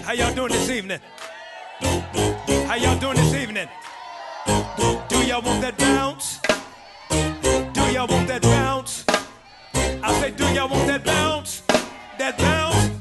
How y'all doing this evening? How y'all doing this evening? Do y'all want that bounce? Do y'all want that bounce? I say, do y'all want that bounce? That bounce?